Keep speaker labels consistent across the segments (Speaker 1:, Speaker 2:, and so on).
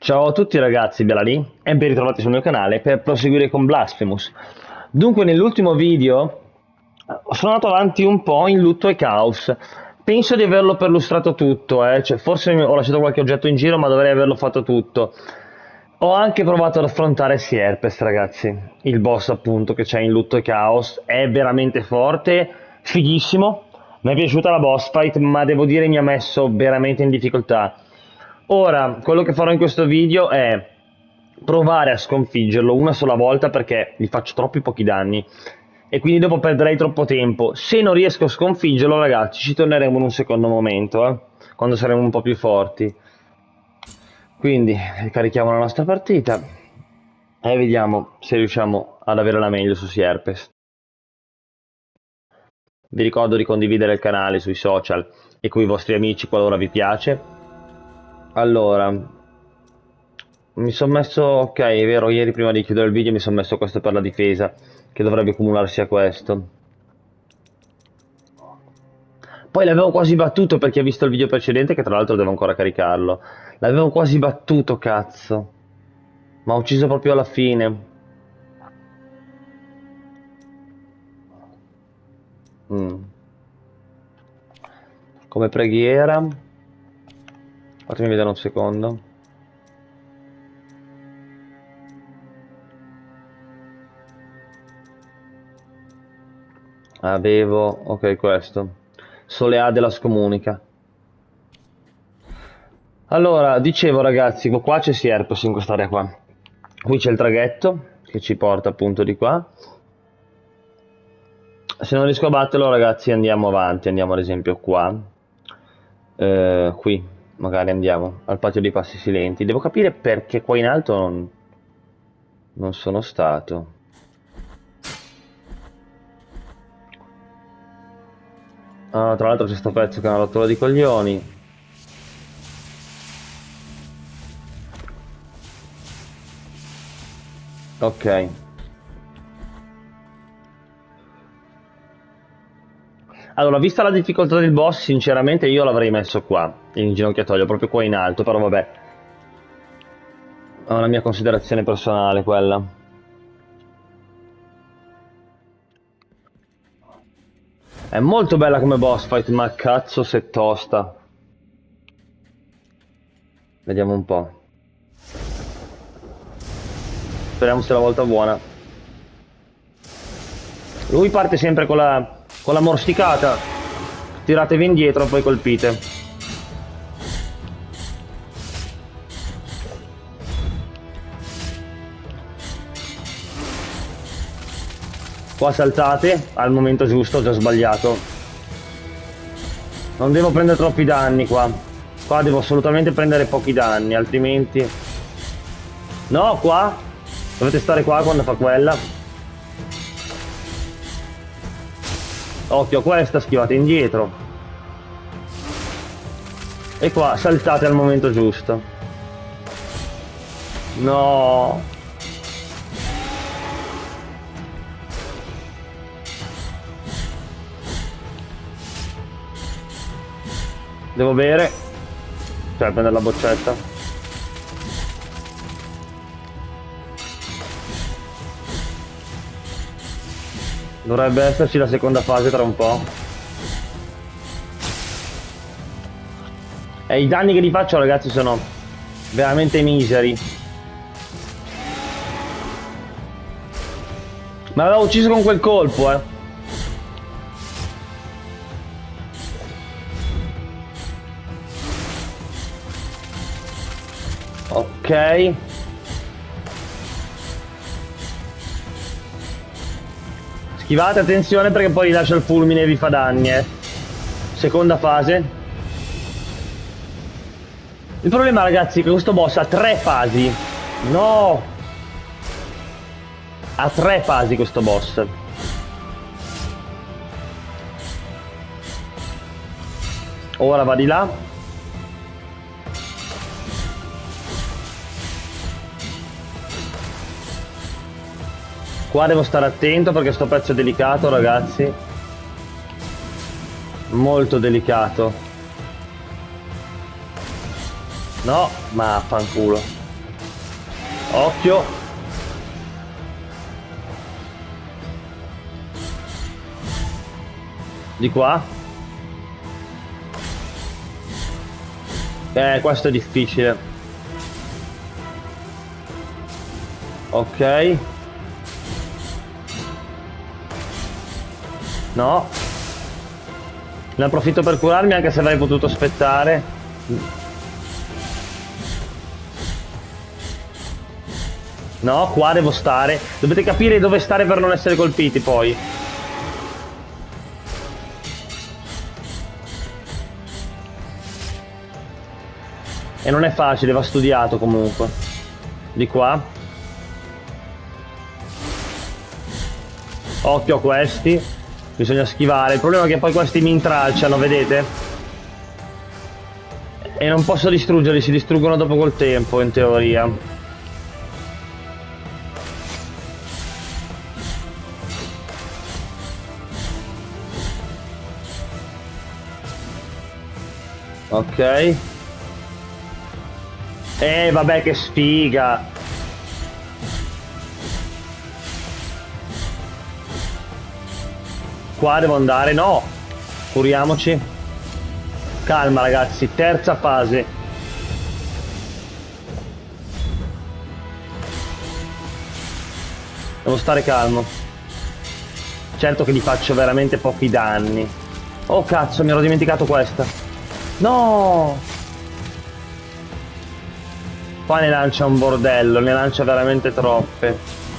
Speaker 1: Ciao a tutti ragazzi, Bella lì e ben ritrovati sul mio canale per proseguire con Blasphemous. Dunque nell'ultimo video sono andato avanti un po' in lutto e caos. Penso di averlo perlustrato tutto, cioè, forse ho lasciato qualche oggetto in giro ma dovrei averlo fatto tutto. Ho anche provato ad affrontare Sierpes ragazzi, il boss appunto che c'è in lutto e caos, è veramente forte, fighissimo. Mi è piaciuta la boss fight ma devo dire mi ha messo veramente in difficoltà. Ora, quello che farò in questo video è provare a sconfiggerlo una sola volta perché gli faccio troppi pochi danni e quindi dopo perderei troppo tempo. Se non riesco a sconfiggerlo, ragazzi, ci torneremo in un secondo momento, quando saremo un po' più forti. Quindi carichiamo la nostra partita e vediamo se riusciamo ad avere la meglio su Sierpes. Vi ricordo di condividere il canale sui social e con i vostri amici qualora vi piace. Allora, mi sono messo, ok, è vero, ieri prima di chiudere il video mi sono messo questo per la difesa, che dovrebbe accumularsi a questo. Poi l'avevo quasi battuto per chi ha visto il video precedente, che tra l'altro devo ancora caricarlo. L'avevo quasi battuto, cazzo. Ma ho ucciso proprio alla fine. Mm. Come preghiera. Fatemi vedere un secondo. Avevo, ok, questo. Soleá della scomunica. Allora, dicevo ragazzi, qua c'è Sierpes in quest'area qua. Qui c'è il traghetto che ci porta appunto di qua. Se non riesco a batterlo ragazzi andiamo avanti, andiamo ad esempio qua. Qui, magari andiamo al patio dei passi silenti. Devo capire perché qua in alto non sono stato. Ah, tra l'altro c'è sto pezzo che è una rottura di coglioni. Ok. Allora, vista la difficoltà del boss, sinceramente io l'avrei messo qua, in ginocchiatoio, proprio qua in alto, però vabbè. È una mia considerazione personale quella. È molto bella come boss fight, ma cazzo se tosta. Vediamo un po'. Speriamo sia la volta buona. Lui parte sempre con la morsicata. Tiratevi indietro, poi colpite. Qua saltate al momento giusto, ho già sbagliato. Non devo prendere troppi danni qua. Qua devo assolutamente prendere pochi danni, altrimenti... No, qua! Dovete stare qua quando fa quella. Occhio a questa, schivate indietro. E qua saltate al momento giusto. No! Devo bere. Cioè prendere la boccetta. Dovrebbe esserci la seconda fase tra un po'. E i danni che gli faccio ragazzi sono veramente miseri. Ma l'aveva ucciso con quel colpo, Ok. Schivate, attenzione perché poi rilascia il fulmine e vi fa danni, Seconda fase. Il problema ragazzi è che questo boss ha 3 fasi. No! Ha 3 fasi questo boss. Ora va di là. Qua devo stare attento perché sto pezzo è delicato ragazzi. Molto delicato. No, ma fanculo. Occhio. Di qua. Questo è difficile. Ok. No. Ne approfitto per curarmi anche se avrei potuto aspettare. No, qua devo stare. Dovete capire dove stare per non essere colpiti poi. E non è facile, va studiato comunque. Di qua. Occhio a questi. Bisogna schivare. Il problema è che poi questi mi intralciano, vedete? E non posso distruggerli, si distruggono dopo col tempo, in teoria. Ok. Vabbè, che sfiga. Qua devo andare, no. Curiamoci. Calma ragazzi, terza fase. Devo stare calmo. Certo che gli faccio veramente pochi danni. Oh cazzo, mi ero dimenticato questa. No! Qua ne lancia un bordello, ne lancia veramente troppe.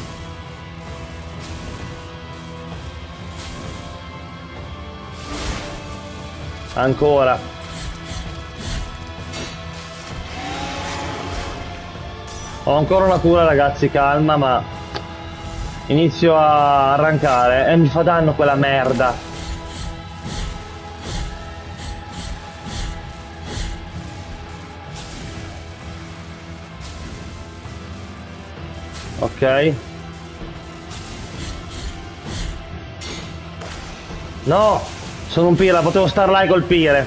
Speaker 1: Ancora. Ho ancora una cura ragazzi, calma, ma inizio a arrancare e mi fa danno quella merda. Ok. No, sono un pirla, potevo star là e colpire.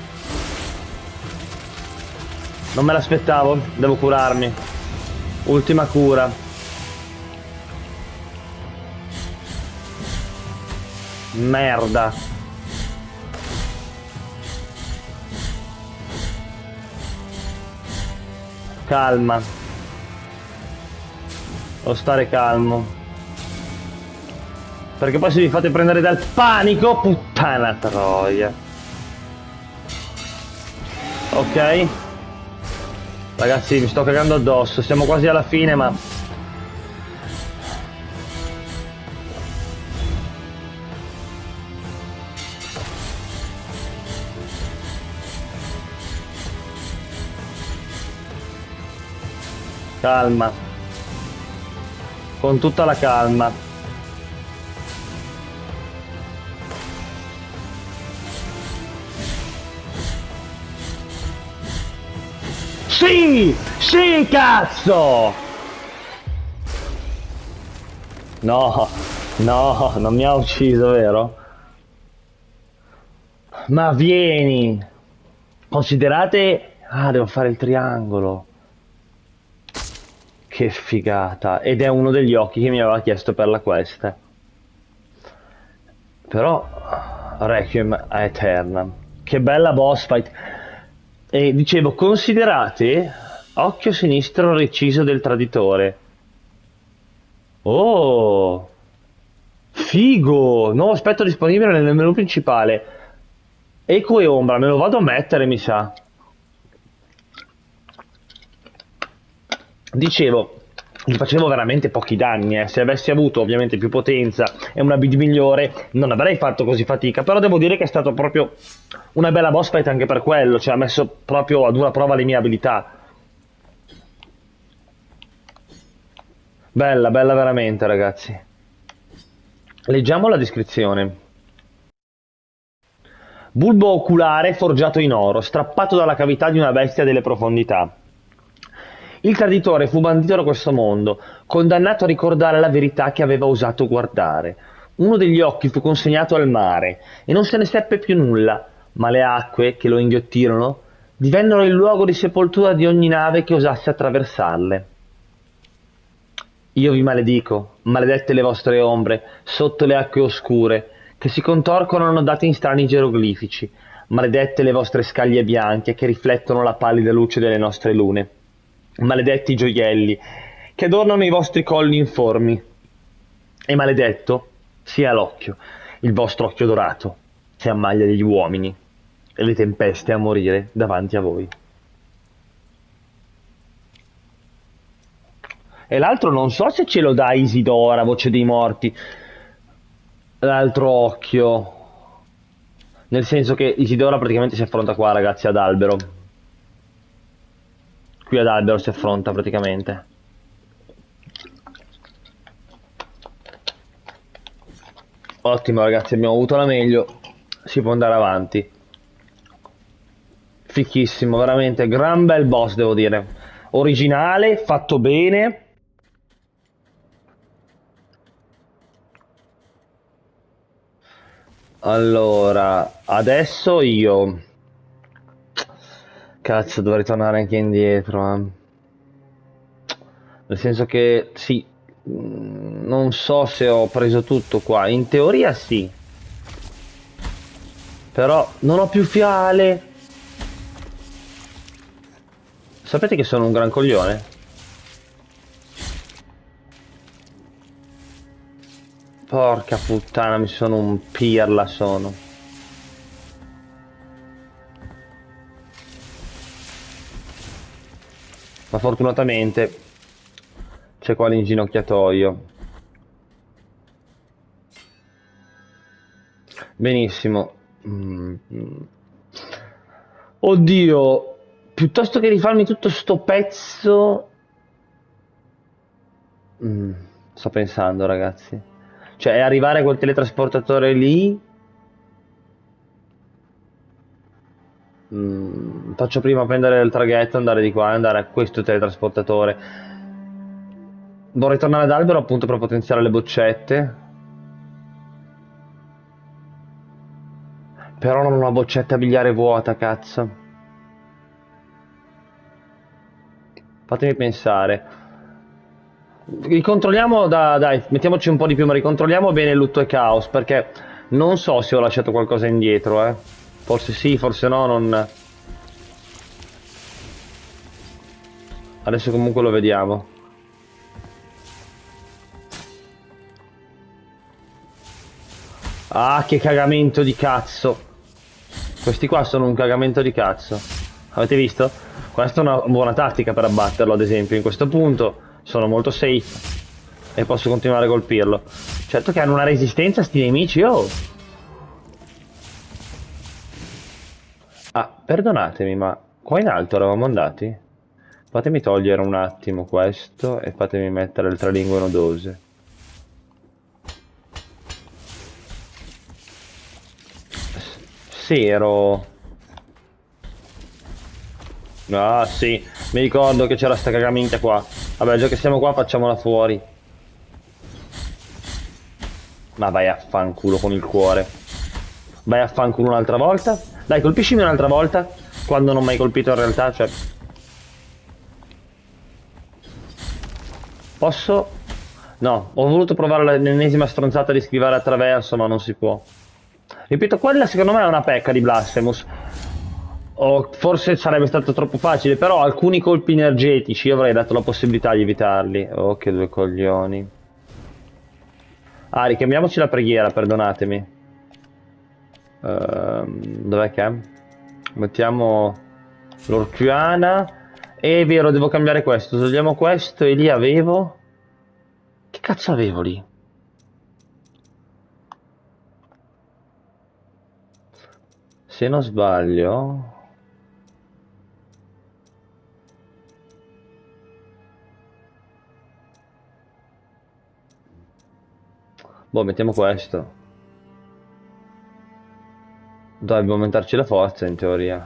Speaker 1: Non me l'aspettavo, devo curarmi. Ultima cura. Merda. Calma. Devo stare calmo. Perché poi se vi fate prendere dal panico, puttana troia. Ok. Ragazzi, mi sto cagando addosso. Siamo quasi alla fine, ma... Calma. Con tutta la calma. Sì! Sì, cazzo! No, no, non mi ha ucciso, vero? Ma vieni! Considerate... Ah, devo fare il triangolo. Che figata. Ed è uno degli occhi che mi aveva chiesto per la quest. Però... Requiem a Eternam. Che bella boss fight. E dicevo, considerate... Occhio sinistro reciso del traditore. Oh! Figo! Nuovo aspetto disponibile nel menu principale. Eco e ombra, me lo vado a mettere, mi sa. Dicevo, gli facevo veramente pochi danni, se avessi avuto ovviamente più potenza e una build migliore non avrei fatto così fatica, però devo dire che è stato proprio una bella boss fight anche per quello, cioè ha messo proprio a dura prova le mie abilità. Bella, bella veramente ragazzi. Leggiamo la descrizione. Bulbo oculare forgiato in oro, strappato dalla cavità di una bestia delle profondità. Il traditore fu bandito da questo mondo, condannato a ricordare la verità che aveva osato guardare. Uno degli occhi fu consegnato al mare e non se ne seppe più nulla, ma le acque che lo inghiottirono divennero il luogo di sepoltura di ogni nave che osasse attraversarle. Io vi maledico, maledette le vostre ombre, sotto le acque oscure, che si contorcono date in strani geroglifici, maledette le vostre scaglie bianche che riflettono la pallida luce delle nostre lune, maledetti i gioielli che adornano i vostri colli informi, e maledetto sia l'occhio, il vostro occhio dorato, che ammaglia gli uomini e le tempeste a morire davanti a voi. E l'altro non so se ce lo dà Isidora, voce dei morti, l'altro occhio. Nel senso che Isidora praticamente si affronta qua, ragazzi, ad albero. Qui ad albero si affronta praticamente. Ottimo, ragazzi, abbiamo avuto la meglio. Si può andare avanti. Fichissimo, veramente. Gran bel boss, devo dire. Originale, fatto bene. Allora, adesso io... Cazzo, dovrei tornare anche indietro, eh. Nel senso che, sì, non so se ho preso tutto qua. In teoria sì. Però non ho più fiale. Sapete che sono un gran coglione? Porca puttana, mi sono un pirla, sono. Ma fortunatamente c'è qua l'inginocchiatoio. Benissimo. Oddio, piuttosto che rifarmi tutto sto pezzo... sto pensando, ragazzi. Cioè, arrivare a quel teletrasportatore lì... faccio prima prendere il traghetto, andare di qua e andare a questo teletrasportatore. Vorrei tornare ad albero appunto per potenziare le boccette. Però non ho una boccetta biliare vuota, cazzo. Fatemi pensare. Ricontrolliamo, dai, mettiamoci un po' di più, ma ricontrolliamo bene lutto e caos, perché non so se ho lasciato qualcosa indietro, eh. Forse sì, forse no, non... Adesso comunque lo vediamo. Ah, che cagamento di cazzo. Questi qua sono un cagamento di cazzo. Avete visto? Questa è una buona tattica per abbatterlo, ad esempio. In questo punto sono molto safe e posso continuare a colpirlo. Certo che hanno una resistenza sti nemici, oh! Ah, perdonatemi, ma qua in alto eravamo andati? Fatemi togliere un attimo questo e fatemi mettere il tralingue nodose. Sì, ero... Ah, sì, mi ricordo che c'era sta cagaminchia qua. Vabbè, già che siamo qua facciamola fuori. Ma vai a fanculo con il cuore. Vai a fanculo un'altra volta. Dai, colpiscimi un'altra volta. Quando non mi hai colpito in realtà, cioè... Posso? No, ho voluto provare l'ennesima stronzata di schivare attraverso, ma non si può. Ripeto, quella secondo me è una pecca di Blasphemous. O forse sarebbe stato troppo facile, però alcuni colpi energetici io avrei dato la possibilità di evitarli. Oh, che due coglioni. Ah, ricambiamoci la preghiera, perdonatemi. Dov'è che è? Mettiamo l'Orquiana. È vero, devo cambiare questo. Togliamo questo e lì avevo... Che cazzo avevo lì? Se non sbaglio... Boh, mettiamo questo. Dovrebbe aumentarci la forza in teoria.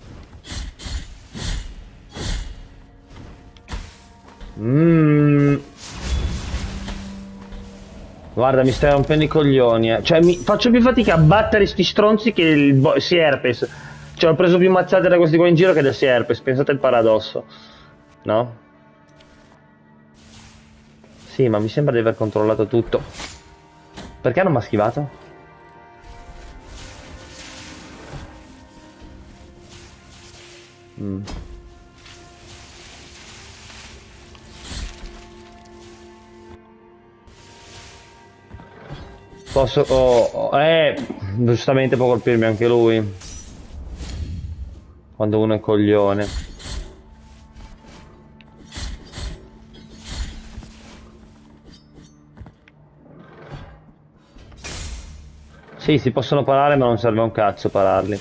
Speaker 1: Guarda, mi stai rompendo i coglioni, eh. Cioè, faccio più fatica a battere sti stronzi che il Sierpes. Cioè, ho preso più mazzate da questi qua in giro che da Sierpes. Pensate al paradosso. No? Sì, ma mi sembra di aver controllato tutto. Perché non mi ha schivato? Mm. Posso... giustamente può colpirmi anche lui. Quando uno è coglione. Sì, si possono parare, ma non serve un cazzo pararli.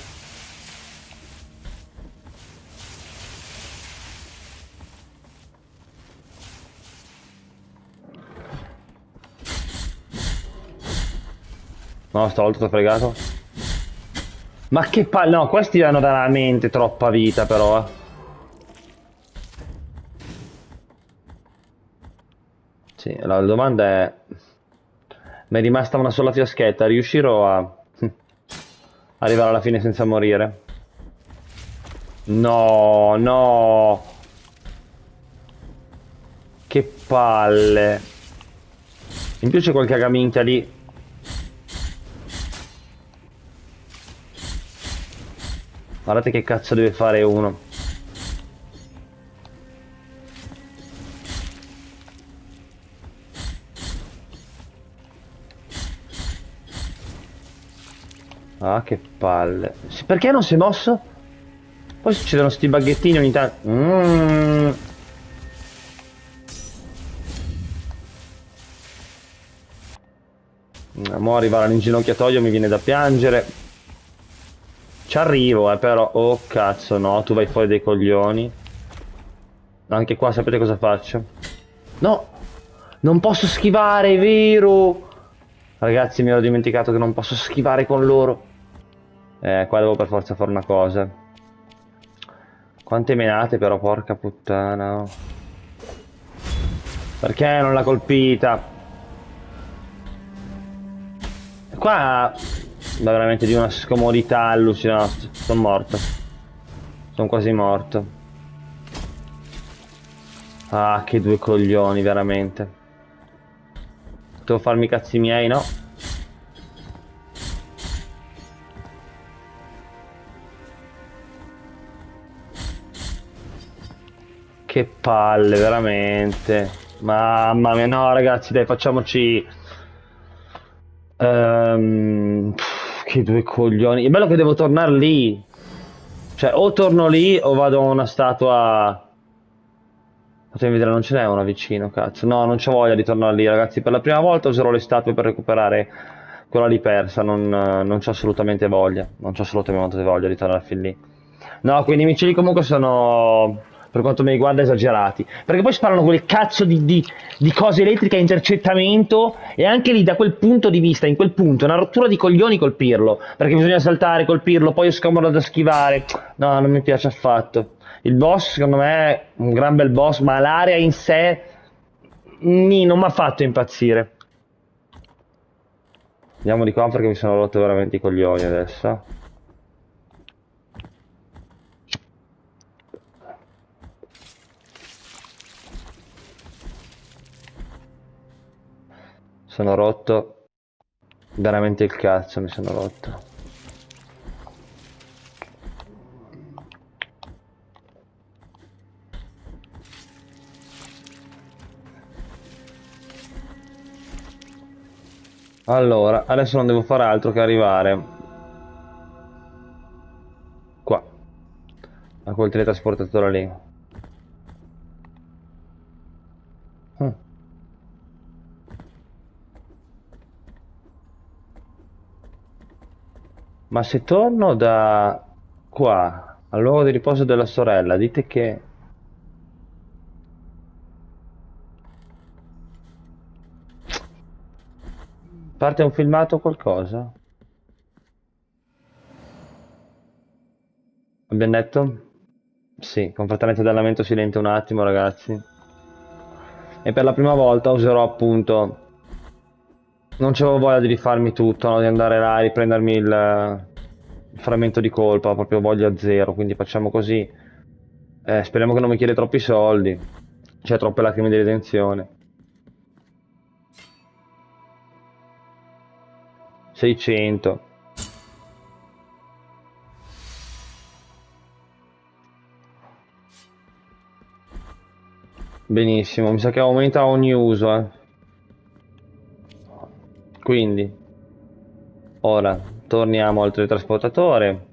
Speaker 1: No, stavolta t'ho fregato. Ma che palle... No, questi hanno veramente troppa vita, però, eh. Sì, la domanda è... Mi è rimasta una sola fiaschetta, riuscirò a... arrivare alla fine senza morire? No, no! Che palle! In più c'è quel cagaminchia lì. Guardate che cazzo deve fare uno. Ah, che palle. Perché non si è mosso? Poi succedono sti baghettini ogni tanto. Mo' arrivare all'inginocchiatoio mi viene da piangere. Ci arrivo, però. Oh cazzo, no, tu vai fuori dei coglioni. Anche qua sapete cosa faccio? No! Non posso schivare, è vero! Ragazzi, mi ero dimenticato che non posso schivare con loro. Qua devo per forza fare una cosa. Quante menate però, porca puttana. Perché non l'ha colpita? Qua va veramente di una scomodità allucinante. Sono morto. Sono quasi morto. Ah, che due coglioni, veramente. Devo farmi i cazzi miei, no? Che palle, veramente. Mamma mia, no, ragazzi, dai, facciamoci... che due coglioni. È bello che devo tornare lì. Cioè, o torno lì o vado a una statua... Fatemi vedere, non ce n'è una vicino, cazzo. No, non c'ho voglia di tornare lì, ragazzi. Per la prima volta userò le statue per recuperare quella lì persa. Non c'ho assolutamente voglia. Non c'ho assolutamente voglia di tornare fin lì. No, quei nemici lì comunque sono, per quanto mi riguarda, esagerati. Perché poi sparano quel cazzo di cose elettriche a intercettamento e anche lì da quel punto di vista, in quel punto, è una rottura di coglioni colpirlo. Perché bisogna saltare, colpirlo, poi è scomodo da schivare. No, non mi piace affatto. Il boss, secondo me, è un gran bel boss, ma l'area in sé non mi ha fatto impazzire. Andiamo di qua perché mi sono rotto veramente i coglioni adesso. Sono rotto veramente il cazzo, mi sono rotto. Allora, adesso non devo fare altro che arrivare qua, a quel teletrasportatore lì. Mm. Ma se torno da qua, al luogo di riposo della sorella, dite che... Parte un filmato o qualcosa? Abbiamo detto? Sì, completamente da lamento silente un attimo, ragazzi. E per la prima volta userò appunto... Non c'avevo voglia di rifarmi tutto, no? Di andare là e riprendermi il frammento di colpa, proprio voglia zero, quindi facciamo così. Speriamo che non mi chiede troppi soldi, cioè troppe lacrime di redenzione. 600. Benissimo, mi sa che aumenta ogni uso, Quindi, ora torniamo al teletrasportatore.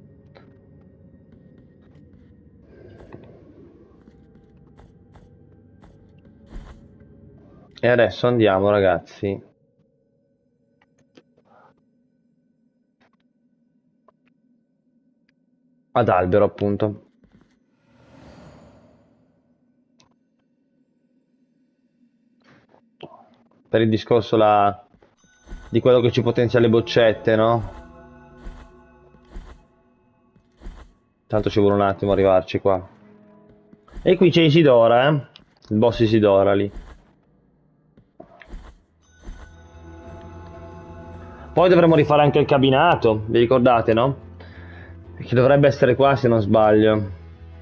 Speaker 1: E adesso andiamo, ragazzi, ad albero, appunto. Per il discorso di quello che ci potenzia le boccette, no? Tanto ci vuole un attimo arrivarci qua. E qui c'è Isidora, il boss Isidora lì. Poi dovremmo rifare anche il cabinato, vi ricordate, no? Che dovrebbe essere qua se non sbaglio.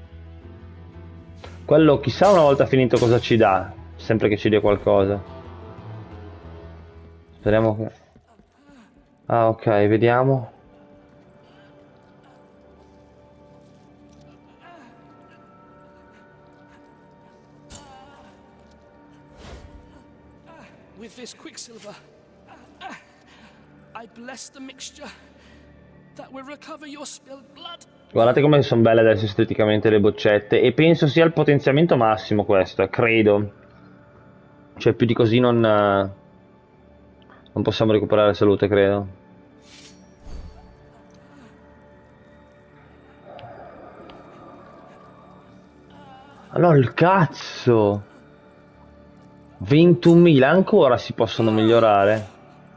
Speaker 1: Quello chissà una volta finito cosa ci dà, sempre che ci dia qualcosa. Speriamo che... Ah, ok, vediamo.
Speaker 2: With this quicksilver, I bless the mixture that will recover your spilled blood.
Speaker 1: Guardate come sono belle adesso esteticamente le boccette. E penso sia il potenziamento massimo questo, credo. Cioè più di così non possiamo recuperare salute, credo. Allora il cazzo! 21.000 ancora si possono migliorare.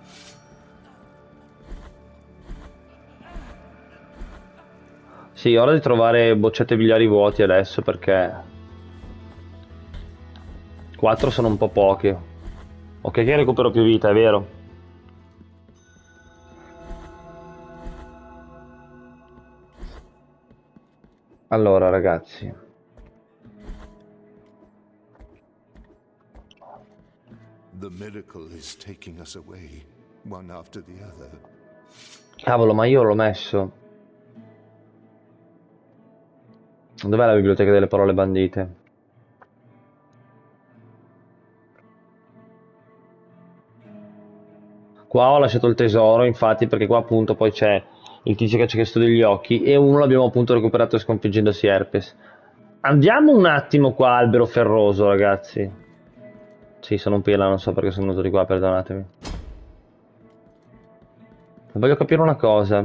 Speaker 1: Sì, ora di trovare boccette biliari vuoti adesso perché 4 sono un po' poche. Ok che recupero più vita, è vero. Allora ragazzi,
Speaker 3: The miracle is taking us away, one after the other.
Speaker 1: cavolo, ma io l'ho messo. Dov'è la biblioteca delle parole bandite? Qua ho lasciato il tesoro, infatti, perché qua appunto poi c'è il tizio che ci ha chiesto degli occhi e uno l'abbiamo appunto recuperato sconfiggendo Sierpes. Andiamo un attimo qua, albero ferroso, ragazzi. Sì, sono un pila, non so perché sono venuto di qua, perdonatemi. Voglio capire una cosa.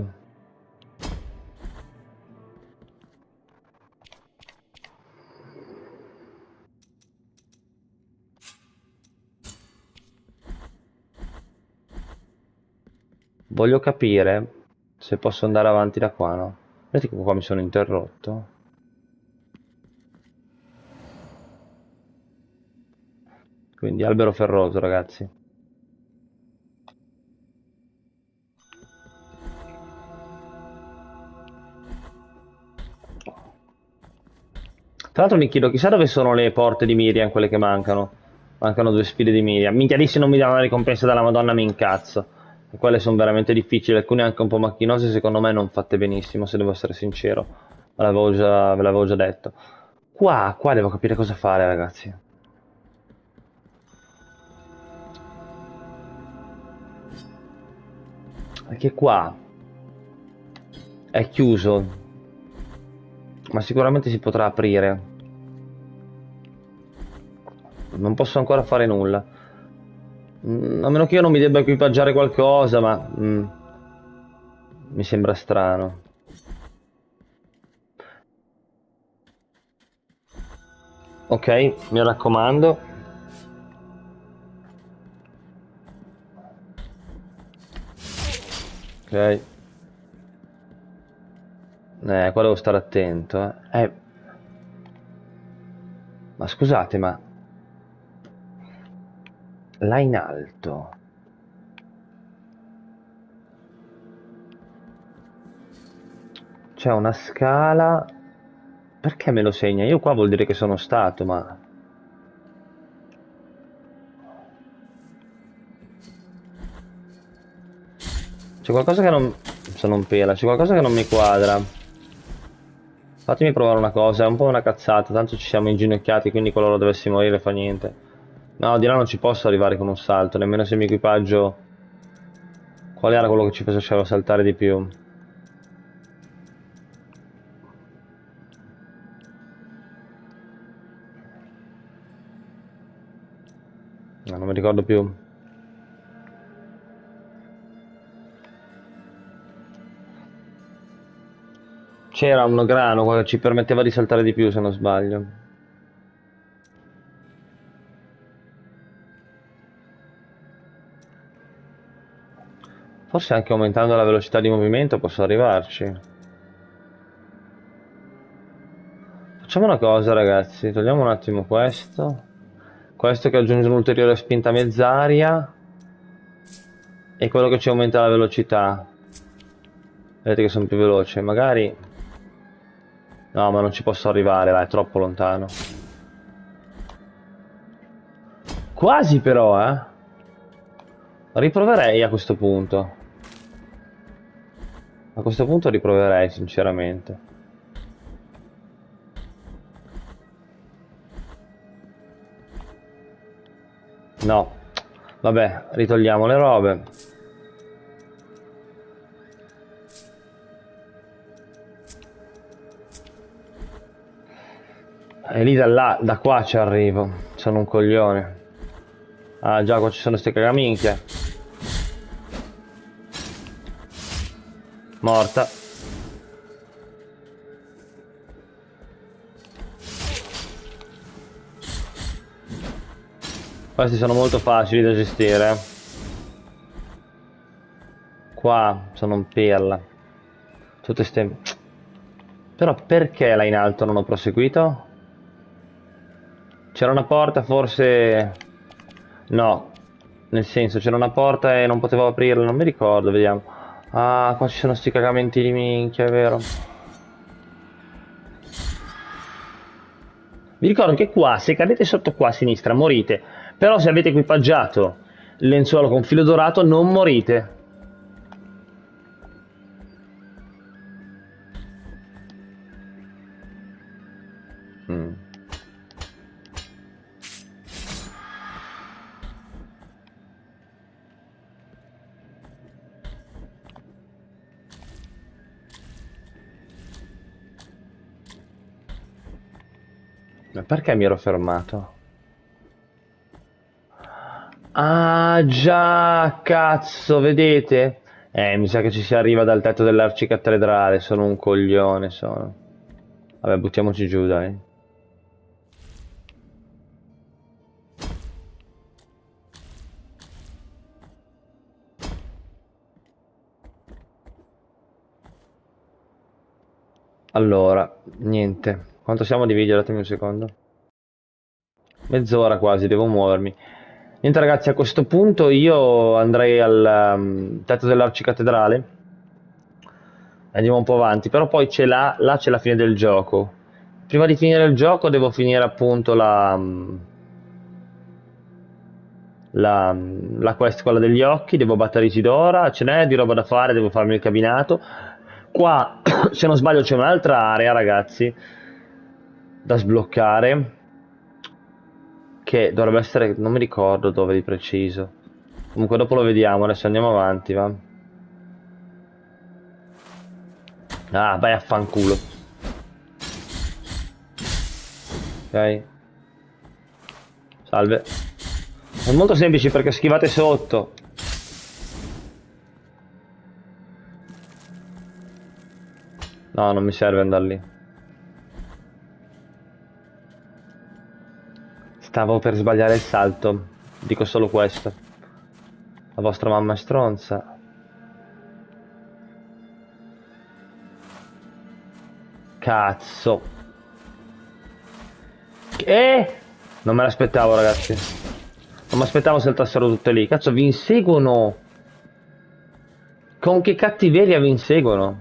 Speaker 1: Voglio capire se posso andare avanti da qua, no? Vedi che qua mi sono interrotto. Quindi albero ferroso, ragazzi. Tra l'altro mi chiedo, chissà dove sono le porte di Miriam, quelle che mancano. Mancano 2 spide di Miriam. Minchia, lì se non mi danno la ricompensa dalla Madonna mi incazzo. E quelle sono veramente difficili, alcune anche un po' macchinose, secondo me non fatte benissimo, se devo essere sincero. Ve l'avevo già detto. Qua devo capire cosa fare, ragazzi. Perché qua è chiuso. Ma sicuramente si potrà aprire. Non posso ancora fare nulla. A meno che io non mi debba equipaggiare qualcosa, ma mi sembra strano. Ok, mi raccomando. Ok. Qua devo stare attento, Ma scusate, ma... Là in alto... C'è una scala... Perché me lo segna? Io qua vuol dire che sono stato, ma... C'è qualcosa che non... se non pela, c'è qualcosa che non mi quadra. Fatemi provare una cosa, è un po' una cazzata, tanto ci siamo inginocchiati, quindi qualora dovessi morire fa niente. No, di là non ci posso arrivare con un salto, nemmeno se mi equipaggio... Qual era quello che ci faceva saltare di più? No, non mi ricordo più. C'era un grano che ci permetteva di saltare di più, se non sbaglio. Forse anche aumentando la velocità di movimento posso arrivarci. Facciamo una cosa, ragazzi, togliamo un attimo questo. Questo che aggiunge un'ulteriore spinta mezzaria. E quello che ci aumenta la velocità. Vedete che sono più veloce. Magari... No, ma non ci posso arrivare, dai, è troppo lontano. Quasi però, eh. Riproverei a questo punto. A questo punto riproverei, sinceramente. No. Vabbè, ritogliamo le robe. E lì da qua ci arrivo. Sono un coglione. Ah già, qua ci sono ste cagaminchie. Morta. Questi sono molto facili da gestire. Qua sono un pirla. Tutte ste... Però perché là in alto non ho proseguito? C'era una porta, forse... No. Nel senso, c'era una porta e non potevo aprirla, non mi ricordo, vediamo. Ah, qua ci sono sti cagamenti di minchia, è vero. Vi ricordo che qua, se cadete sotto qua a sinistra, morite. Però se avete equipaggiato il lenzuolo con filo dorato, non morite. Ma perché mi ero fermato? Ah, già, cazzo, vedete? Mi sa che ci si arriva dal tetto dell'arcicattedrale, sono un coglione, sono. Vabbè, buttiamoci giù, dai. Allora, niente. Quanto siamo di video? Datemi un secondo. Mezz'ora quasi, devo muovermi. Niente ragazzi, a questo punto io andrei al tetto dell'arcicattedrale. Andiamo un po' avanti, però poi c'è là c'è la fine del gioco. Prima di finire il gioco devo finire appunto la quest, quella degli occhi, devo battere Isidora, ce n'è di roba da fare, devo farmi il cabinato. Qua, se non sbaglio, c'è un'altra area, ragazzi, da sbloccare, che dovrebbe essere, non mi ricordo dove di preciso. Comunque dopo lo vediamo, adesso andiamo avanti, va. Ah, vai a fanculo. Ok. Salve. È molto semplice perché schivate sotto. No, non mi serve andare lì. Stavo per sbagliare il salto. Dico solo questo. La vostra mamma è stronza. Cazzo. Non me l'aspettavo, ragazzi. Non mi aspettavo saltassero tutte lì. Cazzo, vi inseguono. Con che cattiveria vi inseguono?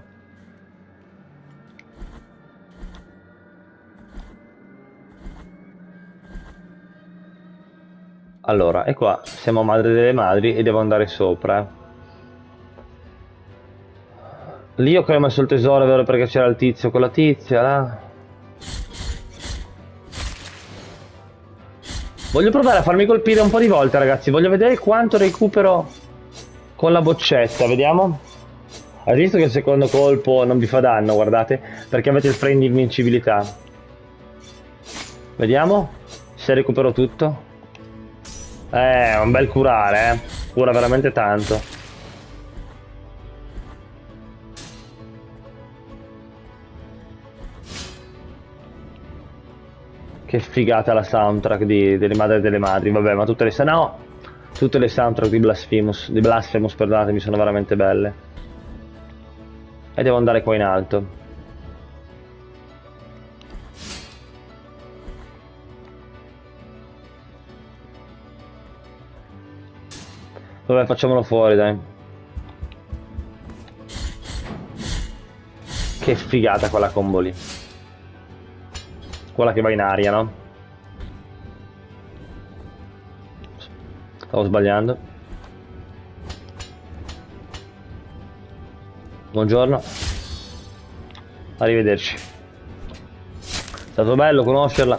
Speaker 1: Allora, e qua siamo madre delle madri e devo andare sopra. Lì io che ho messo il tesoro, vero, perché c'era il tizio con la tizia, là. Voglio provare a farmi colpire un po' di volte, ragazzi. Voglio vedere quanto recupero con la boccetta, vediamo. Avete visto che il secondo colpo non vi fa danno, guardate, perché avete il frame di invincibilità. Vediamo se recupero tutto. Un bel curare, cura veramente tanto. Che figata la soundtrack delle Madri delle Madri, vabbè, ma tutte le no, tutte le soundtrack di Blasphemous, perdonatemi, sono veramente belle. E devo andare qua in alto. Vabbè, facciamolo fuori, dai. Che figata quella combo lì. Quella che va in aria, no? Stavo sbagliando. Buongiorno. Arrivederci. È stato bello conoscerla.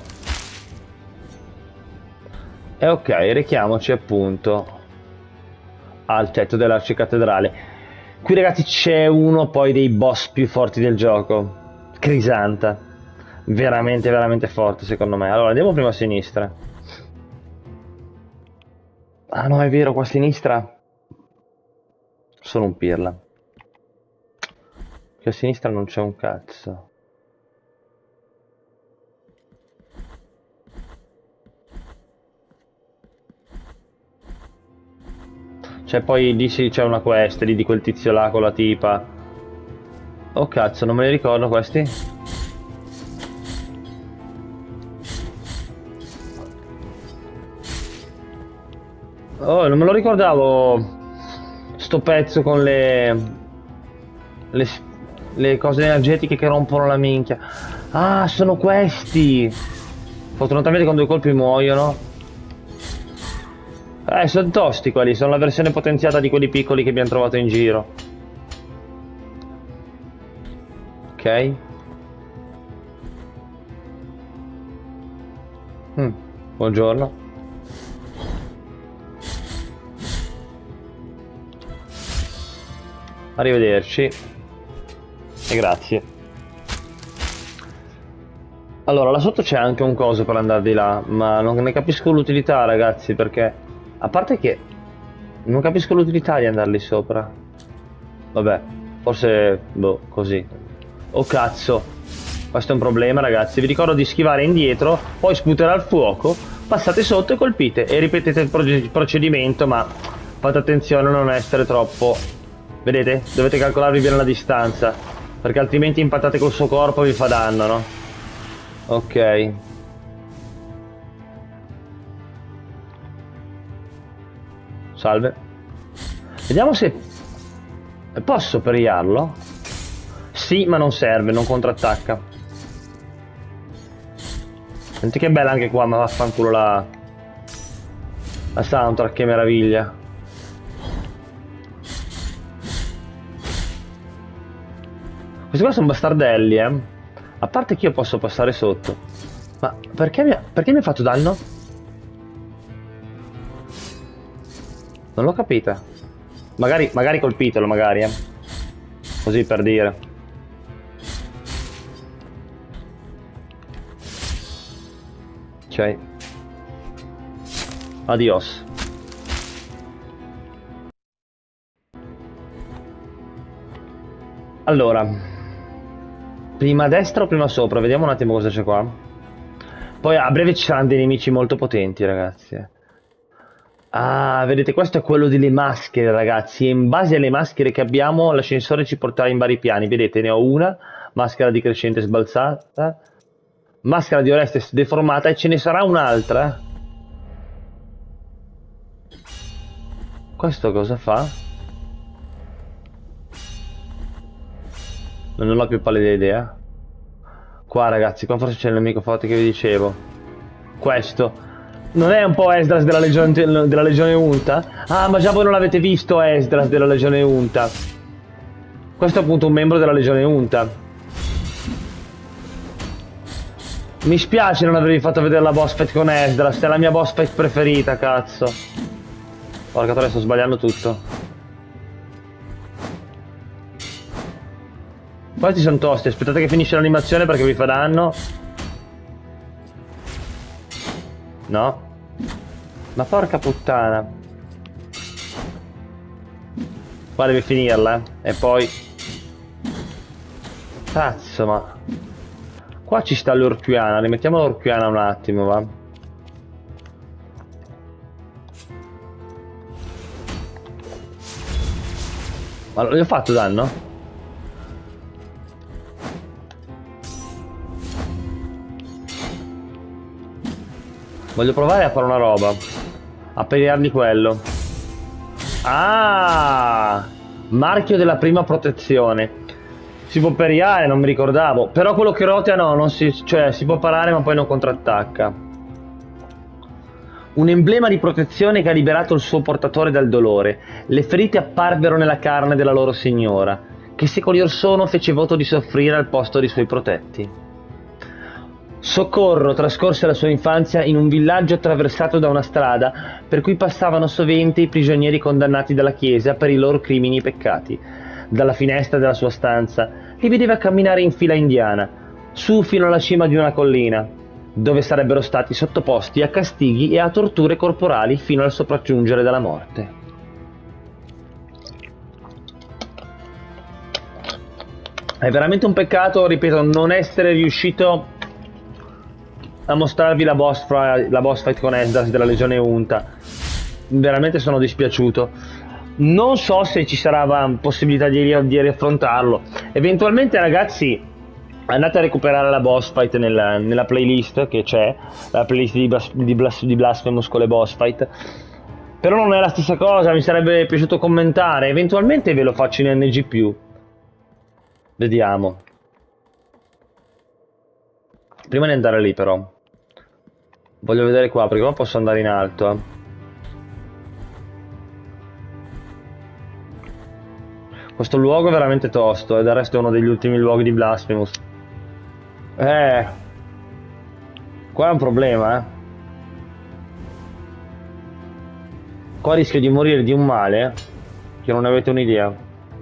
Speaker 1: E ok, rechiamoci appunto al tetto dell'arcicattedrale. Qui, ragazzi, c'è uno poi dei boss più forti del gioco. Crisanta. Veramente, veramente forte, secondo me. Allora, andiamo prima a sinistra. Ah, no, è vero, qua a sinistra sono un pirla. Qui a sinistra non c'è un cazzo. Cioè, poi lì c'è una quest, lì di quel tizio là con la tipa. Oh, cazzo, non me li ricordo questi? Oh, non me lo ricordavo sto pezzo con le cose energetiche che rompono la minchia. Ah, sono questi! Fortunatamente con 2 colpi muoiono. Sono tosti quelli, sono la versione potenziata di quelli piccoli che abbiamo trovato in giro. Ok. Buongiorno. Arrivederci e grazie. Allora, là sotto c'è anche un coso per andare di là, ma non ne capisco l'utilità, ragazzi, perché a parte che non capisco l'utilità di andare lì sopra. Vabbè, forse boh, così. Oh cazzo, questo è un problema, ragazzi. Vi ricordo di schivare indietro, poi sputerà il fuoco, passate sotto e colpite e ripetete il procedimento, ma fate attenzione a non essere troppo. Vedete? Dovete calcolarvi bene la distanza, perché altrimenti impattate col suo corpo e vi fa danno, no? Ok. Salve. Vediamo se posso periarlo. Sì, ma non serve, non contrattacca. Senti che bella anche qua, ma vaffanculo la soundtrack, che meraviglia. Questi qua sono bastardelli, A parte che io posso passare sotto. Ma perché mi ha fatto danno? Non l'ho capita. Magari colpitelo, magari, Così per dire. Ok. Adios. Allora. Prima a destra o prima sopra? Vediamo un attimo cosa c'è qua. Poi a breve ci saranno dei nemici molto potenti, ragazzi. Ah, vedete, questo è quello delle maschere, ragazzi. E in base alle maschere che abbiamo, l'ascensore ci porterà in vari piani. Vedete, ne ho una, maschera di crescente sbalzata, maschera di Orestes deformata, e ce ne sarà un'altra. Questo cosa fa? Non ho più pallida idea. Qua, ragazzi, qua forse c'è il nemico forte che vi dicevo. Questo. Non è un po' Esdras della Legione Unta? Ah, ma già voi non l'avete visto Esdras della Legione Unta. Questo è appunto un membro della Legione Unta. Mi spiace non avervi fatto vedere la boss fight con Esdras, è la mia boss fight preferita, cazzo. Porca troia, sto sbagliando tutto. Questi sono tosti, aspettate che finisce l'animazione perché vi fa danno. No. Ma porca puttana. Qua devi finirla, e poi... Cazzo, ma... Qua ci sta l'Orquiana, rimettiamo l'Orquiana un attimo, va. Ma gli ho fatto danno? Voglio provare a fare una roba. A peleargli quello. Ah! Marchio della prima protezione. Si può periare, non mi ricordavo. Però quello che rotea no, non si... Cioè, si può parare ma poi non contrattacca. Un emblema di protezione che ha liberato il suo portatore dal dolore. Le ferite apparvero nella carne della loro signora, che secoli or sono fece voto di soffrire al posto dei suoi protetti. Soccorro trascorse la sua infanzia in un villaggio attraversato da una strada per cui passavano sovente i prigionieri condannati dalla Chiesa per i loro crimini e peccati. Dalla finestra della sua stanza li vedeva camminare in fila indiana, su fino alla cima di una collina, dove sarebbero stati sottoposti a castighi e a torture corporali fino al sopraggiungere della morte. È veramente un peccato, ripeto, non essere riuscito a mostrarvi la boss fight con Esdras della Legione Unta. Veramente sono dispiaciuto. Non so se ci sarà possibilità di riaffrontarlo. Eventualmente, ragazzi, andate a recuperare la boss fight nella playlist che c'è, la playlist di Blasphemous con le boss fight. Però non è la stessa cosa, mi sarebbe piaciuto commentare. Eventualmente ve lo faccio in NG+. Vediamo. Prima di andare lì però voglio vedere qua, perché qua posso andare in alto, Questo luogo è veramente tosto, e del resto è uno degli ultimi luoghi di Blasphemous. Qua è un problema, Qua rischio di morire di un male che non ne avete un'idea.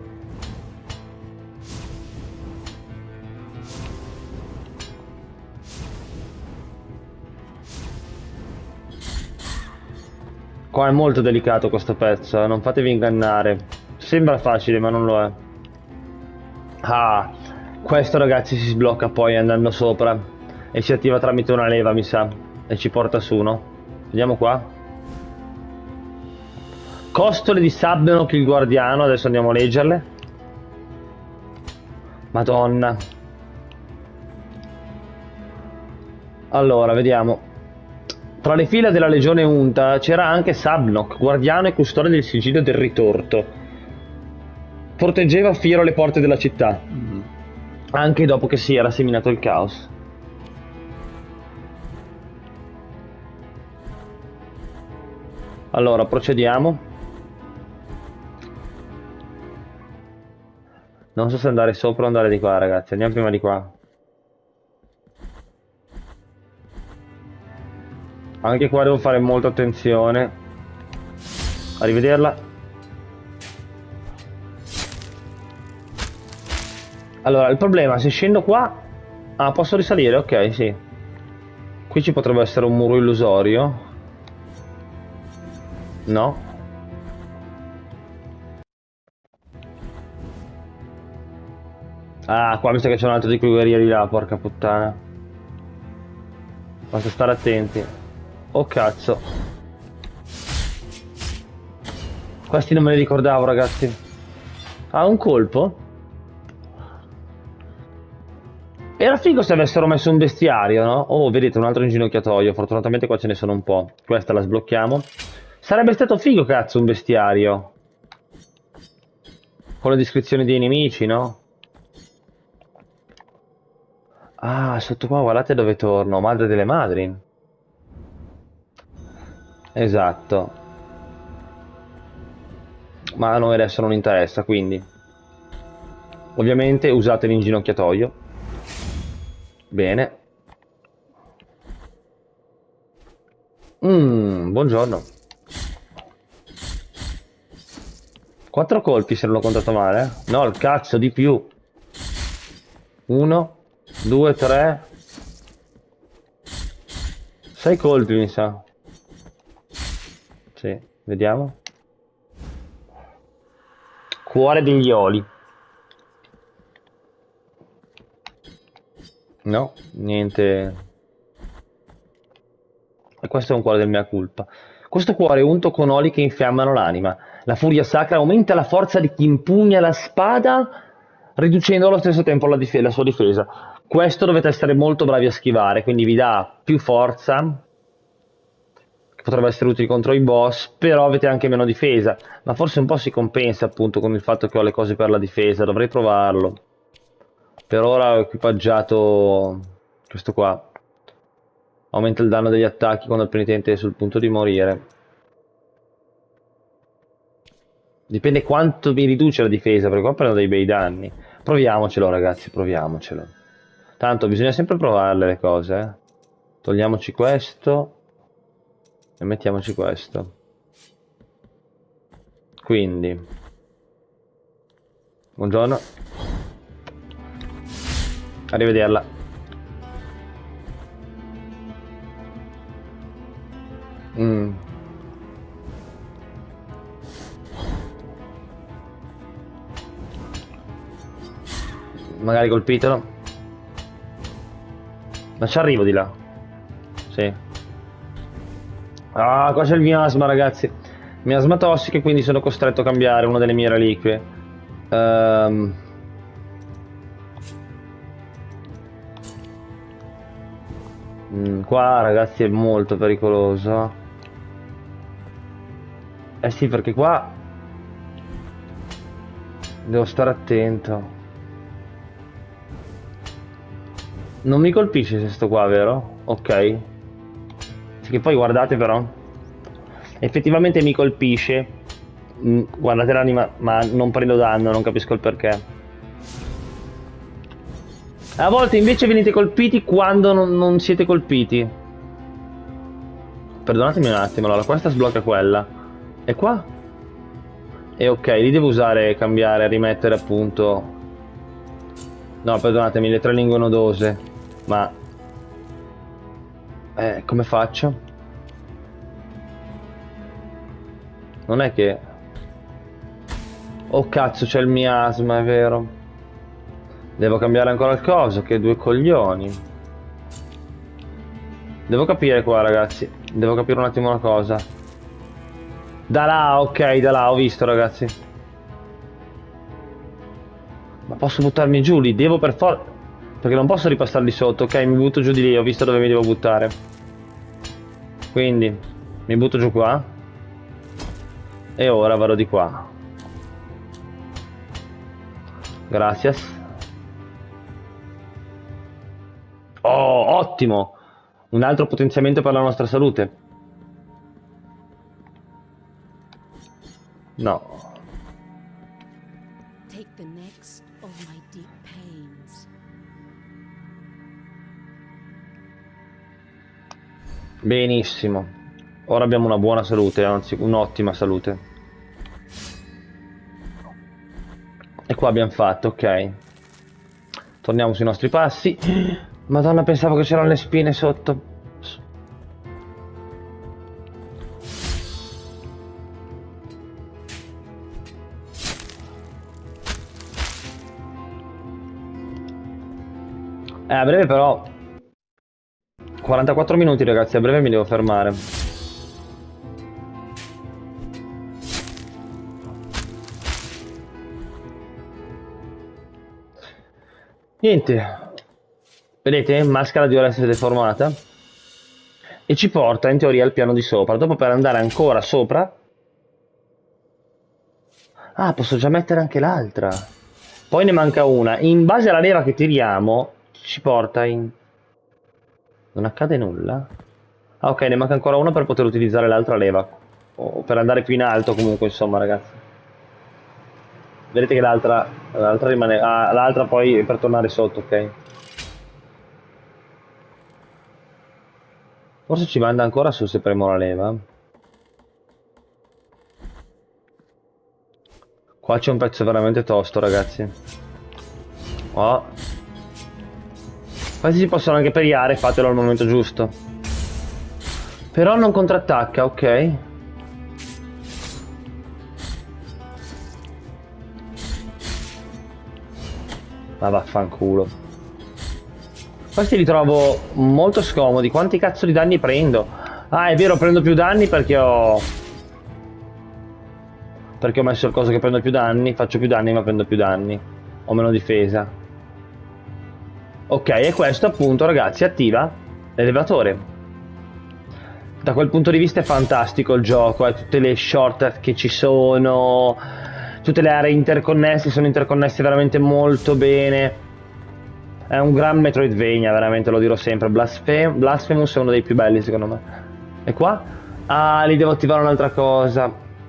Speaker 1: Qua è molto delicato questo pezzo, non fatevi ingannare. Sembra facile, ma non lo è. Ah, questo ragazzi si sblocca poi andando sopra e si attiva tramite una leva, mi sa, e ci porta su, no? Vediamo qua. Costole di Sabnok il guardiano, adesso andiamo a leggerle. Madonna. Allora, vediamo. Tra le fila della Legione Unta c'era anche Sabnok, guardiano e custode del sigillo del ritorto. Proteggeva fiero le porte della città, anche dopo che si era seminato il caos. Allora, procediamo. Non so se andare sopra o andare di qua, ragazzi. Andiamo prima di qua. Anche qua devo fare molta attenzione. Arrivederla. Allora, il problema, se scendo qua... Ah, posso risalire? Ok, sì. Qui ci potrebbe essere un muro illusorio. No. Ah, qua mi sa che c'è un altro di quei guerrieri là, porca puttana. Basta stare attenti. Oh cazzo. Questi non me li ricordavo, ragazzi. Ah, un colpo? Era figo se avessero messo un bestiario, no? Oh, vedete, un altro inginocchiatoio. Fortunatamente qua ce ne sono un po'. Questa la sblocchiamo. Sarebbe stato figo, cazzo, un bestiario. Con le descrizioni dei nemici, no? Ah, sotto qua, guardate dove torno. Madre delle madri. Esatto. Ma a noi adesso non interessa, quindi. Ovviamente usate l'inginocchiatoio. Bene. Buongiorno. 4 colpi se non l'ho contato male. No, il cazzo, di più. 1, 2, 3. 6 colpi mi sa. Sì, vediamo. Cuore degli oli. No, niente. E questo è un cuore del mea culpa. Questo cuore è unto con oli che infiammano l'anima. La furia sacra aumenta la forza di chi impugna la spada, riducendo allo stesso tempo la sua difesa. Questo dovete essere molto bravi a schivare, quindi vi dà più forza, che potrebbe essere utile contro i boss, però avete anche meno difesa. Ma forse un po' si compensa appunto con il fatto che ho le cose per la difesa, dovrei provarlo. Per ora ho equipaggiato questo qua. Aumenta il danno degli attacchi quando il penitente è sul punto di morire. Dipende quanto mi riduce la difesa, perché qua prendo dei bei danni. Proviamocelo ragazzi, proviamocelo. Tanto bisogna sempre provarle le cose, eh. Togliamoci questo e mettiamoci questo. Quindi buongiorno. Arrivederla. Magari colpitelo. Ma ci arrivo di là. Sì. Ah, qua c'è il miasma, ragazzi. Miasma tossica, quindi sono costretto a cambiare una delle mie reliquie. Qua, ragazzi, è molto pericoloso. Eh sì, perché qua devo stare attento. Non mi colpisce se sto qua, vero? Ok. Sì, che poi guardate però. Effettivamente mi colpisce. Guardate l'anima, ma non prendo danno, non capisco il perché. A volte invece venite colpiti quando non siete colpiti. Perdonatemi un attimo, allora questa sblocca quella. E qua? E ok, li devo usare, cambiare, rimettere appunto. No, perdonatemi, le 3 lingue nodose. Ma come faccio? Non è che... Oh cazzo, c'è il miasma, è vero. Devo cambiare ancora il coso, che 2 coglioni. Devo capire qua, ragazzi. Devo capire un attimo una cosa. Da là, ok, da là, ho visto, ragazzi. Ma posso buttarmi giù lì? Devo per forza... Perché non posso ripassare di sotto, ok? Mi butto giù di lì, ho visto dove mi devo buttare. Quindi, mi butto giù qua. E ora vado di qua. Gracias. Oh, ottimo! Un altro potenziamento per la nostra salute. No.
Speaker 4: Take the necks of my deep pains.
Speaker 1: Benissimo. Ora abbiamo una buona salute, anzi un'ottima salute. E qua abbiamo fatto, ok. Torniamo sui nostri passi. Madonna, pensavo che c'erano le spine sotto. A breve però 44 minuti ragazzi, a breve mi devo fermare. Niente. Vedete? Maschera di Oreste deformata. E ci porta in teoria al piano di sopra. Dopo per andare ancora sopra. Ah, posso già mettere anche l'altra. Poi ne manca una. In base alla leva che tiriamo ci porta in... Non accade nulla? Ah ok, ne manca ancora una per poter utilizzare l'altra leva. O per andare più in alto comunque, insomma, ragazzi. Vedete che l'altra rimane... Ah, l'altra poi per tornare sotto, ok? Forse ci manda ancora su se premo la leva. Qua c'è un pezzo veramente tosto, ragazzi. Oh. Questi si possono anche periare, fatelo al momento giusto. Però non contrattacca, ok. Ma vaffanculo. Questi li trovo molto scomodi. Quanti cazzo di danni prendo? Ah, è vero, prendo più danni perché ho messo il coso che prendo più danni. Faccio più danni ma prendo più danni. Ho meno difesa. Ok, e questo appunto, ragazzi, attiva l'elevatore. Da quel punto di vista è fantastico il gioco. Tutte le shortcut che ci sono, tutte le aree interconnesse sono interconnesse veramente molto bene. È un gran Metroidvania, veramente, lo dirò sempre. Blasphemous è uno dei più belli, secondo me. E qua? Ah, lì devo attivare un'altra cosa.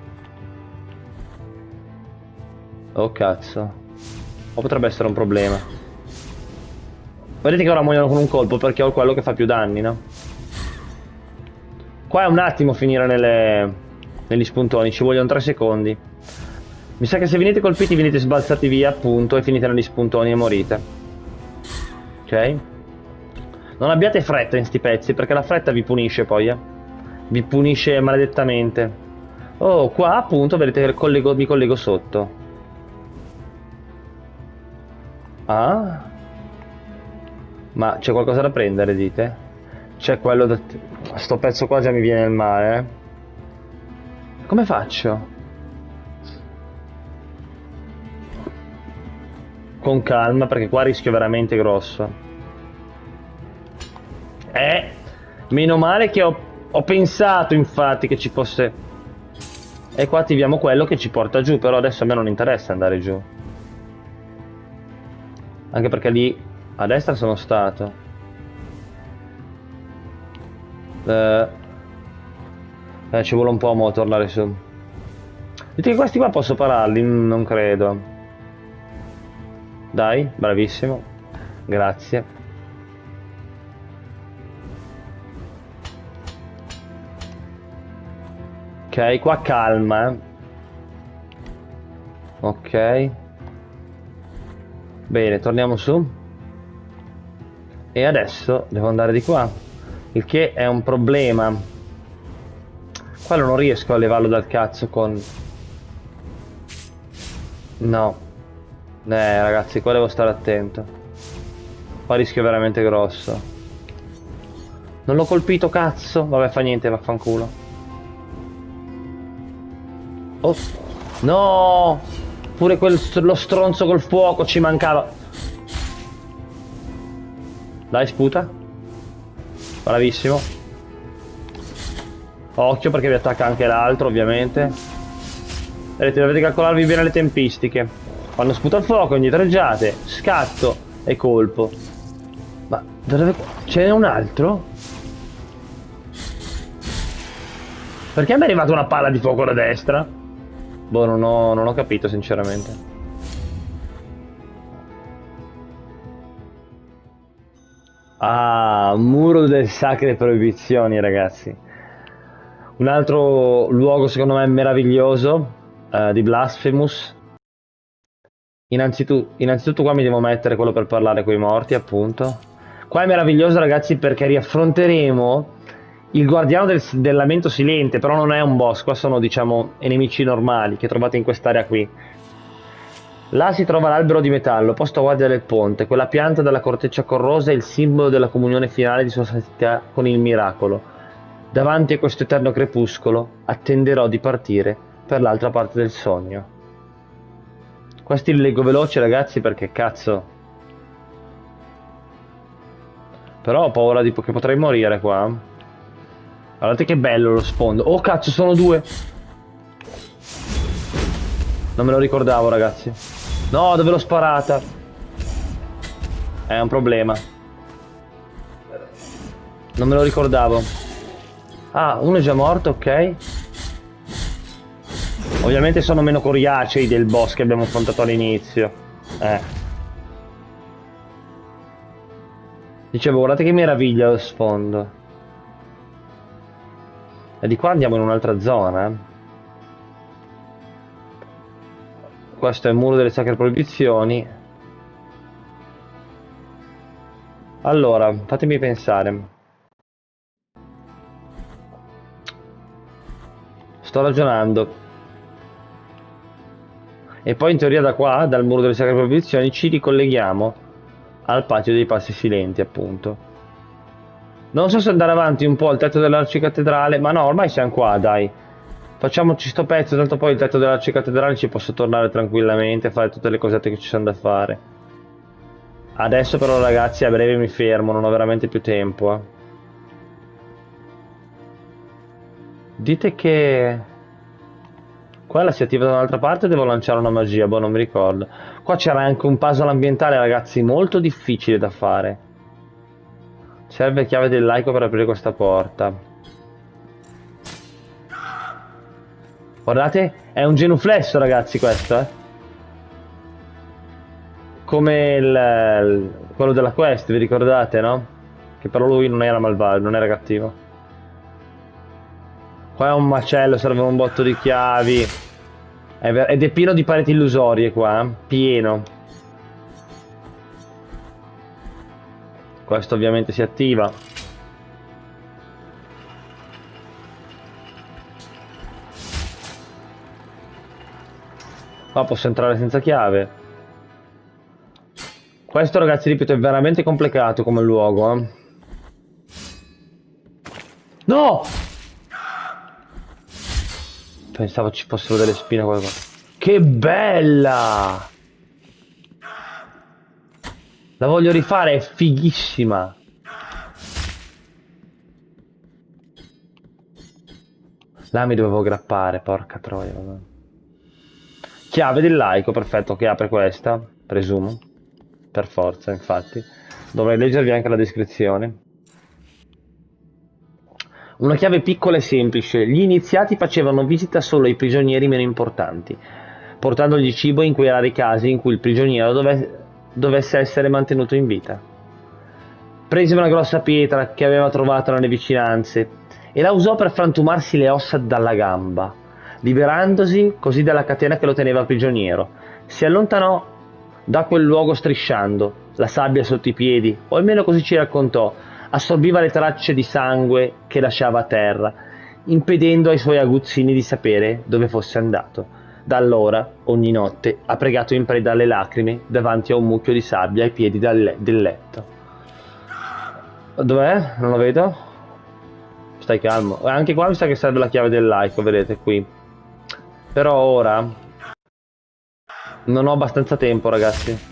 Speaker 1: Oh, cazzo. O potrebbe essere un problema. Vedete che ora muoiono con un colpo perché ho quello che fa più danni, no? Qua è un attimo finire negli spuntoni, ci vogliono 3 secondi. Mi sa che se venite colpiti venite sbalzati via, appunto, e finite negli spuntoni e morite. Ok? Non abbiate fretta in sti pezzi, perché la fretta vi punisce poi, vi punisce maledettamente. Oh, qua appunto vedete che mi collego sotto. Ah? Ma c'è qualcosa da prendere, dite? C'è quello da... Sto pezzo qua già mi viene il male, Come faccio? Con calma, perché qua rischio veramente grosso. Meno male che ho pensato, infatti, che ci fosse... E qua attiviamo quello che ci porta giù, però adesso a me non interessa andare giù. Anche perché lì a destra sono stato. Ci vuole un po' a tornare su. Dite che questi qua posso pararli? Non credo. Dai, bravissimo. Grazie. Ok, qua calma, Ok. Bene, torniamo su. E adesso devo andare di qua. Il che è un problema. Quello non riesco a levarlo dal cazzo con... No. Ragazzi, qua devo stare attento. Qua rischio veramente grosso. Non l'ho colpito, cazzo. Vabbè, fa niente, vaffanculo. Oh. No! Pure lo stronzo col fuoco ci mancava. Dai, sputa. Bravissimo. Occhio perché vi attacca anche l'altro, ovviamente. Vedete, dovete calcolarvi bene le tempistiche. Quando sputa il fuoco, indietreggiate, scatto e colpo. Ma dove... Ce n'è un altro? Perché mi è arrivata una palla di fuoco da destra? Boh, non ho capito, sinceramente. Ah, muro delle sacre proibizioni, ragazzi. Un altro luogo, secondo me, meraviglioso di Blasphemous. Innanzitutto qua mi devo mettere quello per parlare coi morti, appunto. Qua è meraviglioso, ragazzi, perché riaffronteremo il guardiano del lamento silente, però non è un boss, qua sono, diciamo, nemici normali che trovate in quest'area qui. Là si trova l'albero di metallo, posto a guardia del ponte. Quella pianta dalla corteccia corrosa è il simbolo della comunione finale di sua santità con il miracolo. Davanti a questo eterno crepuscolo attenderò di partire per l'altra parte del sogno. Questi li leggo veloci, ragazzi, perché cazzo. Però ho paura che potrei morire qua. Guardate che bello lo sfondo. Oh cazzo, sono 2. Non me lo ricordavo, ragazzi. No, dove l'ho sparata? È un problema. Non me lo ricordavo. Ah, uno è già morto, ok. Ovviamente sono meno coriacei del boss che abbiamo affrontato all'inizio. Dicevo, guardate che meraviglia lo sfondo. E di qua andiamo in un'altra zona. Questo è il muro delle sacre proibizioni. Allora, fatemi pensare. Sto ragionando. E poi in teoria da qua, dal muro delle sacre proibizioni, ci ricolleghiamo al patio dei passi silenti, appunto. Non so se andare avanti un po' al tetto dell'arcicattedrale, ma no, ormai siamo qua, dai. Facciamoci sto pezzo, tanto poi il tetto dell'arcicattedrale ci posso tornare tranquillamente a fare tutte le cosette che ci sono da fare. Adesso però ragazzi a breve mi fermo, non ho veramente più tempo. Dite che... Quella si attiva da un'altra parte e devo lanciare una magia, boh non mi ricordo. Qua c'era anche un puzzle ambientale ragazzi, molto difficile da fare. Serve chiave del laico per aprire questa porta. Guardate, è un genuflesso ragazzi questo, come quello della quest, vi ricordate, no? Che però lui non era malvagio, non era cattivo. Qua è un macello, serve un botto di chiavi. Ed è pieno di pareti illusorie qua, pieno. Questo ovviamente si attiva. Qua posso entrare senza chiave. Questo ragazzi, ripeto, è veramente complicato come luogo. No! Pensavo ci fossero delle spine qua. Che bella! La voglio rifare, è fighissima. Là mi dovevo aggrappare, porca troia. Vabbè. Chiave del laico, perfetto, che apre questa, presumo. Per forza, infatti. Dovrei leggervi anche la descrizione. Una chiave piccola e semplice. Gli iniziati facevano visita solo ai prigionieri meno importanti, portandogli cibo in quei rari casi in cui il prigioniero dovesse essere mantenuto in vita. Prese una grossa pietra che aveva trovato nelle vicinanze e la usò per frantumarsi le ossa dalla gamba, liberandosi così dalla catena che lo teneva prigioniero. Si allontanò da quel luogo strisciando, la sabbia sotto i piedi, o almeno così ci raccontò. Assorbiva le tracce di sangue che lasciava a terra, impedendo ai suoi aguzzini di sapere dove fosse andato. Da allora, ogni notte, ha pregato in preda alle lacrime davanti a un mucchio di sabbia ai piedi del letto. Dov'è? Non lo vedo. Stai calmo. Anche qua mi sa che serve la chiave del laico, vedete qui. Però ora non ho abbastanza tempo, ragazzi.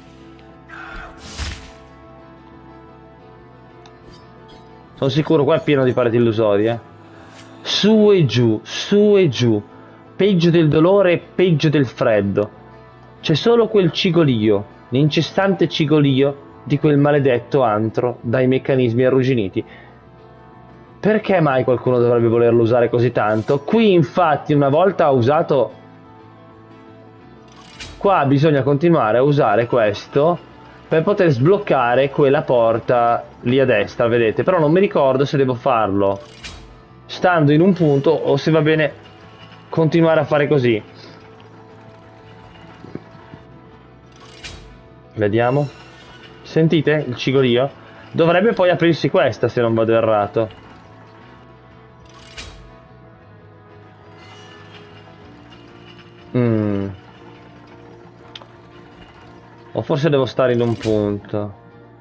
Speaker 1: Sono sicuro qua è pieno di pareti illusorie. Su e giù, su e giù. Peggio del dolore e peggio del freddo. C'è solo quel cigolio, l'incessante cigolio di quel maledetto antro dai meccanismi arrugginiti. Perché mai qualcuno dovrebbe volerlo usare così tanto? Qui infatti una volta usato... Qua bisogna continuare a usare questo per poter sbloccare quella porta lì a destra, vedete? Però non mi ricordo se devo farlo stando in un punto o se va bene continuare a fare così. Vediamo. Sentite il cigolio? Dovrebbe poi aprirsi questa se non vado errato. O forse devo stare in un punto.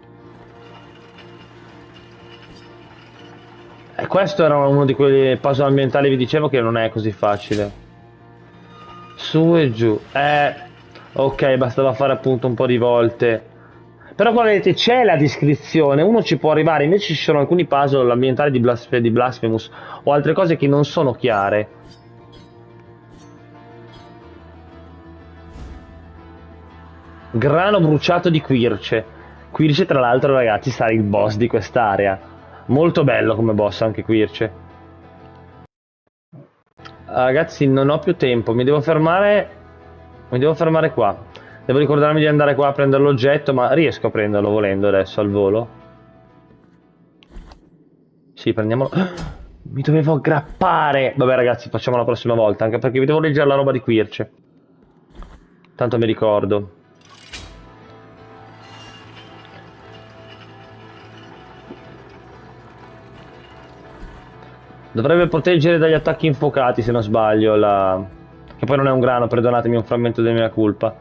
Speaker 1: E questo era uno di quei puzzle ambientali, vi dicevo, che non è così facile. Su e giù. Ok, bastava fare appunto un po' di volte. Però qua vedete c'è la descrizione, uno ci può arrivare, invece ci sono alcuni puzzle ambientali di Blasphemous o altre cose che non sono chiare. Grano bruciato di quirce. Quirce tra l'altro ragazzi sarà il boss di quest'area. Molto bello come boss anche Quirce. Ragazzi, non ho più tempo, mi devo fermare qua. Devo ricordarmi di andare qua a prendere l'oggetto, ma riesco a prenderlo volendo adesso al volo. Sì, prendiamolo. Mi dovevo aggrappare. Vabbè ragazzi, facciamo la prossima volta, anche perché vi devo leggere la roba di Quirce. Tanto mi ricordo. Dovrebbe proteggere dagli attacchi infuocati, se non sbaglio, che poi non è un grano, perdonatemi, è un frammento di mia colpa.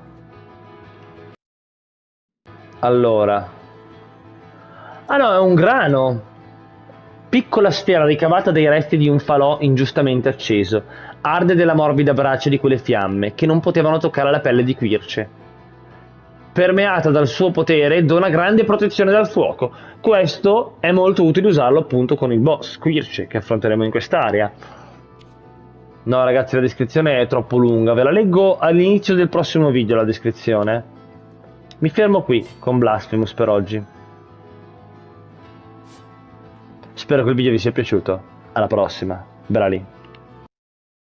Speaker 1: Allora. Ah no, è un grano! Piccola sfera ricavata dai resti di un falò ingiustamente acceso. Arde della morbida brace di quelle fiamme, che non potevano toccare la pelle di Quirce. Permeata dal suo potere, dona grande protezione dal fuoco. Questo è molto utile usarlo appunto con il boss Quirce, che affronteremo in quest'area. No ragazzi, la descrizione è troppo lunga, ve la leggo all'inizio del prossimo video la descrizione. Mi fermo qui con Blasphemous per oggi. Spero che il video vi sia piaciuto. Alla prossima. Bella lì.